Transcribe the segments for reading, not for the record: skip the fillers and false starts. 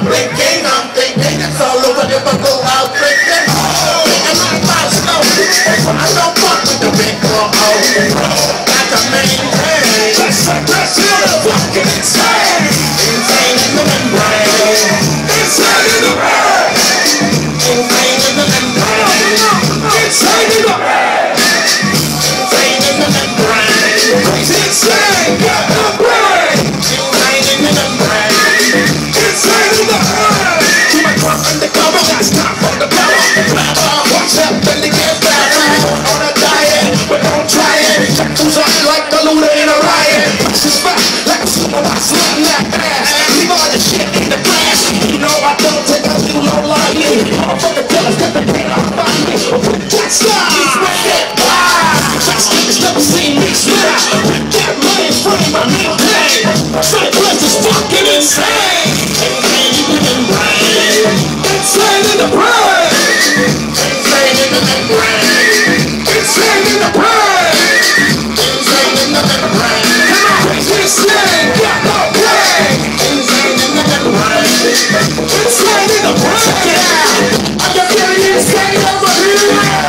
blinking, I'm thinking it's all over if I go out drinking. Thinking like my snow, I don't fuck with the big girl. Got to maintain. That's fucking insane. Insane in the membrane. Insane in the brain. Insane in the membrane. Insane in the brain. Insane in the membrane. Crazy insane, got the brain. Insane in the membrane. Insane in the brain. Keep my crop undercover, got stop on the power. Watch out, then they get back. On a diet, but don't try it. Who's up like the looter in a riot? She's back like a superboss, slam that ass. Leave all your shit in the glass. You know I don't take a little low like you. Motherfucker killers got the pain off by me. That's he's with it. Just niggas never seen me slip. That money frame, my new day. Say plus is fucking insane. Insane in the brain. Insane in the brain. Insane in the brain. Insane in the brain. Insane in the brain. Crazy insane, got no brain. Insane in the brain. Insane in the brain. I can feel you insane over here.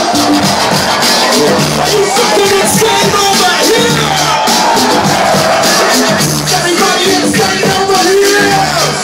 Are you fucking insane over here? Everybody insane over here.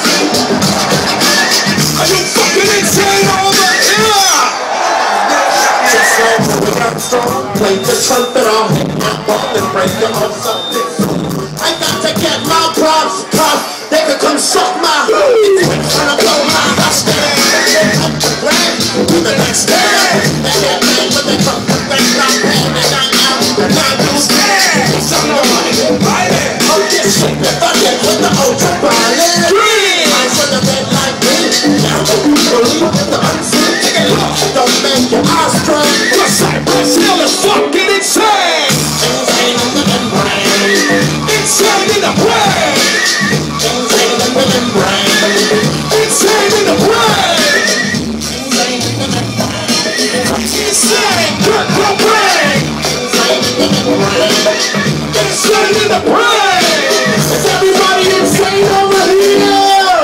Are you fucking insane over here? Just so we got strong, play the trumpet on him, and break them on something. I got to get my props, cause they could come suck my hood. When I blow my house down, up the brand, to the next day. They get mad when they come to break my pen, and I out, and I do stand. Some of the money, right there. Oh, this shit, if I get with the ultraviolet. I should have been like me. Now the people leave with the unseen. Take a look, don't make your eyes strain. Cause Brazil is fucking insane. Insane in the membrane. Insane in the brain. Insane in the membrane. Insane in the brain. Insane in the membrane. Insane, got no brain. Insane in the membrane. Insane in the brain. Is everybody insane over here?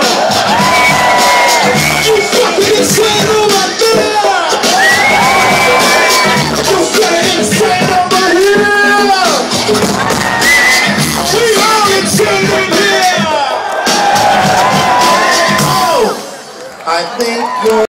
You fucking insane over there. You fucking insane over here. We all insane in here. Oh, I think you're